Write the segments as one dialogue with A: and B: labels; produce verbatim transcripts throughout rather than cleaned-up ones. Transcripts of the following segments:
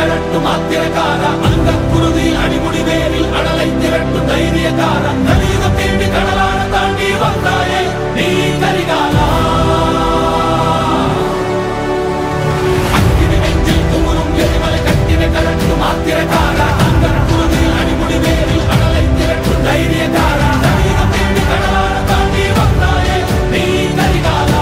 A: கரட்டும் ஆத்திரக்கார அந்த குருதி அடிமுடி வேரில் அடலை திரட்டும் தைரியக்கார கலியுகம் தேடி கடலான தாண்டி வந்தாயே நீ கரிகாலா அக்கினி நெஞ்சில் குமுறும் எரிமலை கட்டின கரட்டும் ஆத்திரக்கார அந்த குருதி அடிமுடி வேரில் அடலை திரட்டும் தைரியக்கார கலியுகம் தேடி கடலான தாண்டி வந்தாயே நீ கரிகாலா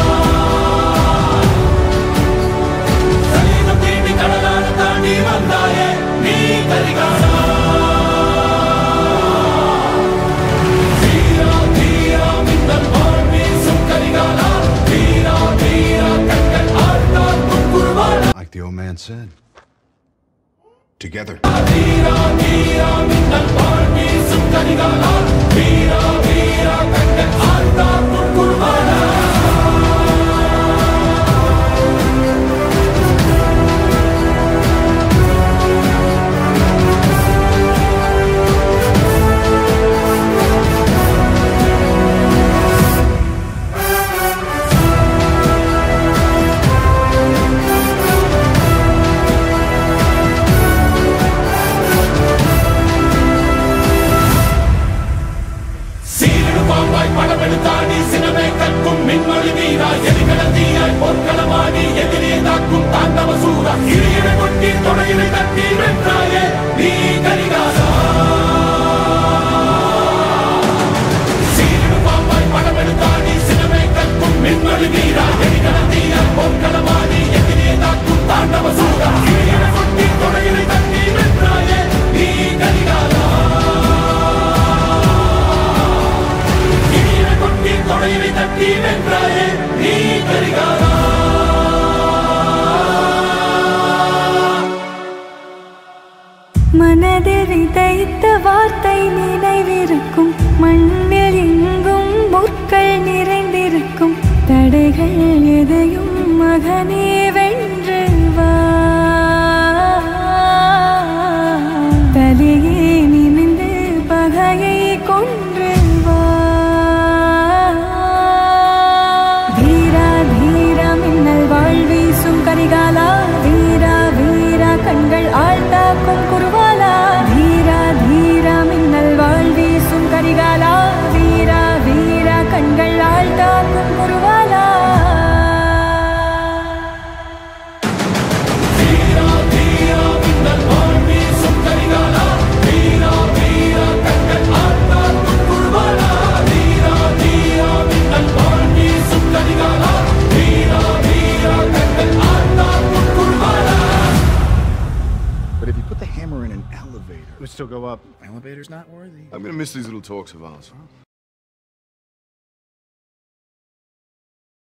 A: வந்தாயே நீ கரிகாலா வீரா வீரா மின்னல் போல் வீசும் கரிகாலா வீரா வீரா கண்கள் ஆழ்ந்தாக்கும் குருவாளா.
B: Like the old man said, together.
A: வீரா வீரா மின்னல் போல் வீசும் கரிகாலா வீரா வீரா கண்கள் ஆழ்ந்தாக்கும் குருவாளா. படமெடுத்தாடி சினமே கற்கும் மின்மொழி வீரா எரிகலத்தீயாய் பொற்களமாடி எதிரே தாக்கும் தாண்டவ சூரா இடையிட கொட்டி தொடையினை தட்டி வென்றாயே நீ கரிகாலா சீரிடு பாம்பாய் படமெடுத்தாடி சினமே கற்கும் மின்மொழி வீரா எரிகலத்தீயாய் பொற்களமாடி எதிரே தாக்கும் தாண்டவ சூரா இடையிட கொட்டி தொடையினை தட்டி வென்றாயே நீ கரிகாலா தொடையினை தட்டி வென்றாயே நீ கரிகாலா.
C: மனதில் விதைத்த வார்த்தை நினைவிருக்கும் மண்ணில் எங்கும் முற்கள் நிறைந்திருக்கும் தடைகள் எதையும் மகனே வென்று வா தலையே நிமிந்து பகையை கொன்று வா கரிகாலா வீரா வீரா கண்கள் ஆழ்ந்தாக்கும் குருவாலா வீரா தீரா மின்னல் வாழ் வீசும் கரிகாலா வீரா வீரா கண்கள் ஆழ்ந்தாக்கும் குருவாலா.
A: வீரா தீரா மின்னல் வாழ் வீசும் கரிகாலா வீரா வீரா கண்கள் ஆழ்ந்தாக்கும் குருவாலா வீரா தீரா மின்னல் வாழ் வீசும் கரிகாலா வீரா வீரா கண்கள் ஆழ்ந்தாக்கும் குருவாலா.
B: But if you put the hammer in an elevator,
D: It would still go up. Elevator's not worthy.
B: I'm gonna miss these little talks of ours, huh?